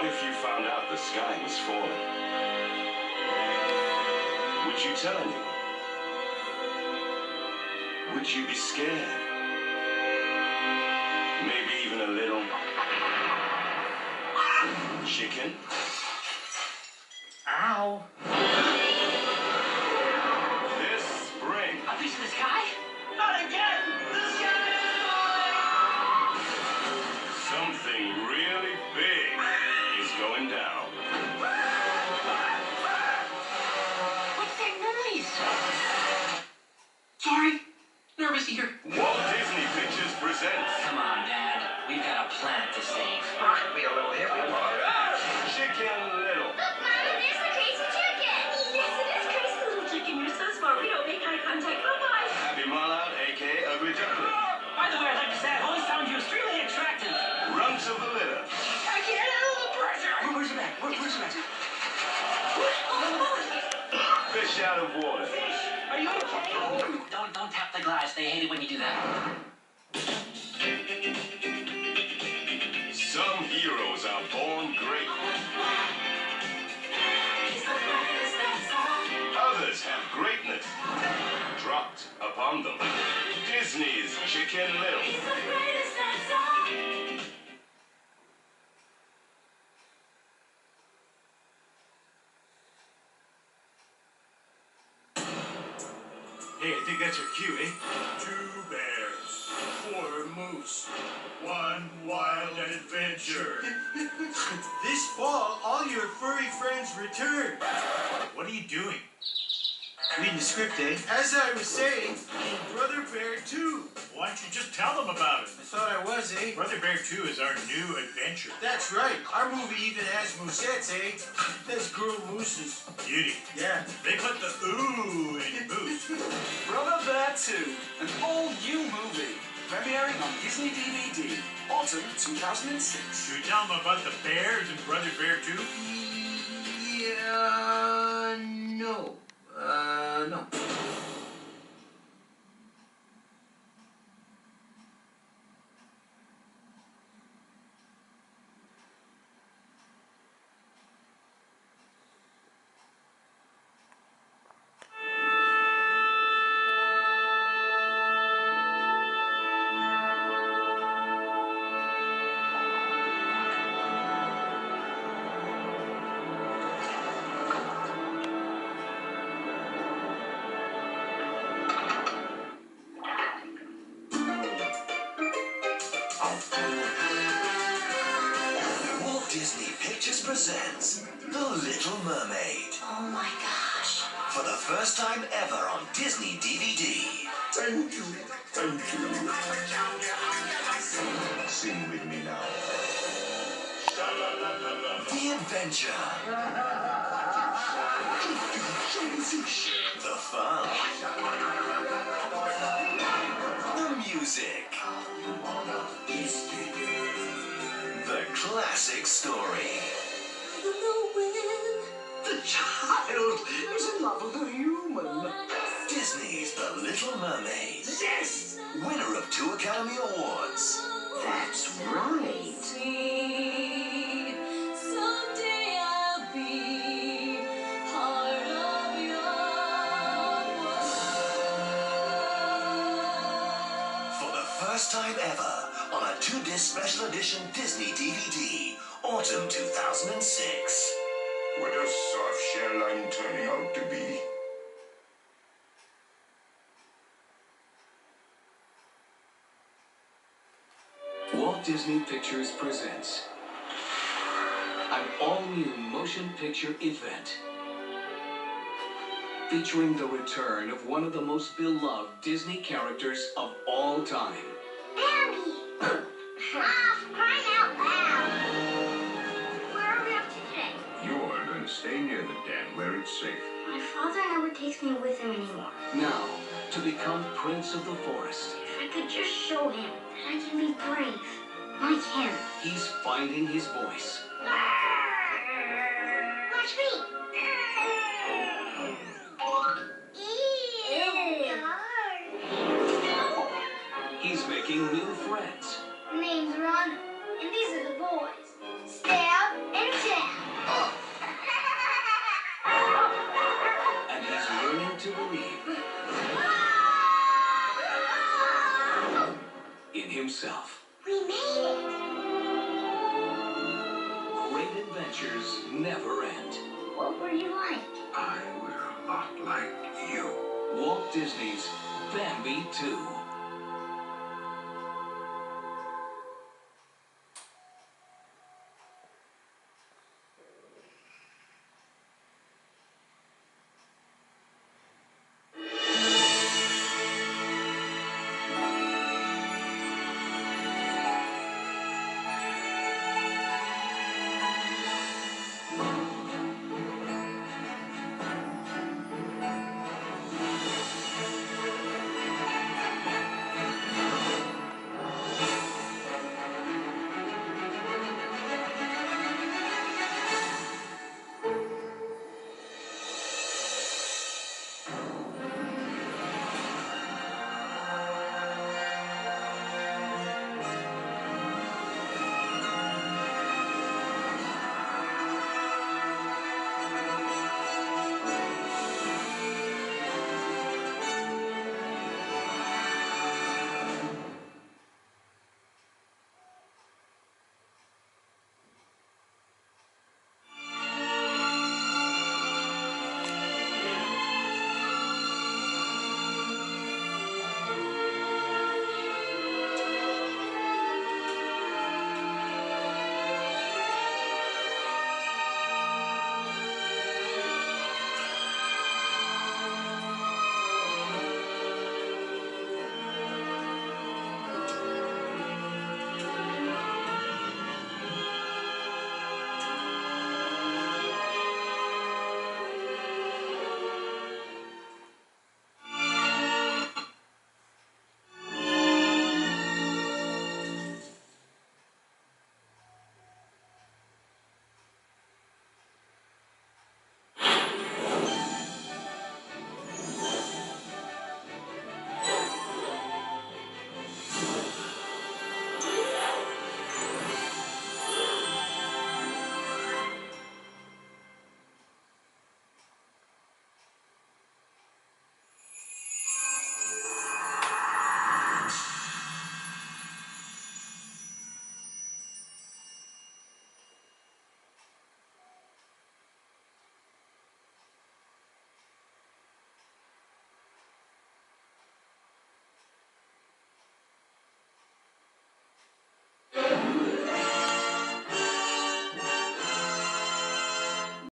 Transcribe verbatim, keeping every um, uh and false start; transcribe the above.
What if you found out the sky was falling? Would you tell anyone? Would you be scared? Maybe even a little chicken? Ow! This spring. A piece of the sky? Not again! The sky is falling! Something really big is going down. What's that noise? Sorry. Nervous here. Walt Disney Pictures presents Come on, Dad. We've got a planet to save. Be a little hippie boy. Chicken Little. Look, Mommy, there's the crazy chicken! Yes, it is crazy little chicken. You're so smart. We don't make eye contact. Bye-bye. Happy Marlowe, a k a. Ugly Duckling. By the way, I'd like to say I've always found you extremely attractive. Runts of the Litter. I can't handle the pressure. Where, where's the bag? Where, where's the bag? Fish out of water. Fish, are you okay? Don't, don't tap the glass. They hate it when you do that. Some heroes are born great. Others have greatness dropped upon them. Disney's Chicken Little. Hey, I think that's our cue, eh? Two bears, four moose, one wild adventure. This fall, all your furry friends return. What are you doing? Reading the script, eh? As I was saying, Brother Bear two. Why don't you just tell them about it? I thought I was, eh? Brother Bear two is our new adventure. That's right. Our movie even has moosettes, eh? That's girl mooses. Beauty. Yeah. They put the ooh in moose. Brother Bear two, an all-new movie, premiering on Disney D V D, autumn two thousand six. Should we tell them about the bears and Brother Bear two? Yeah, no. Uh, no. Walt Disney Pictures presents The Little Mermaid. Oh my gosh. For the first time ever on Disney D V D. Thank you. Thank you. Sing with me now. The Adventure. The fun. The music. The classic story. The child is in love with a human. Disney's The Little Mermaid. Yes! Winner of two Academy Awards. That's right. Someday I'll be part of your world. For the first time ever, on a two-disc special edition Disney D V D, autumn two thousand six. What a soft shell I'm turning out to be. Walt Disney Pictures presents an all-new motion picture event featuring the return of one of the most beloved Disney characters of all time. Abby! Ah, for crying out loud! Where are we up to today? You're going to stay near the den where it's safe. My father never takes me with him anymore. Now, to become Prince of the Forest, If I could just show him that I can be brave, like him. he's finding his voice. Watch me! He's making new friends. Name's Ron. And these are the boys. Stab and jab. And he's learning to believe in himself. We made it. Great adventures never end. What were you like? I was a lot like you. Walt Disney's Bambi two.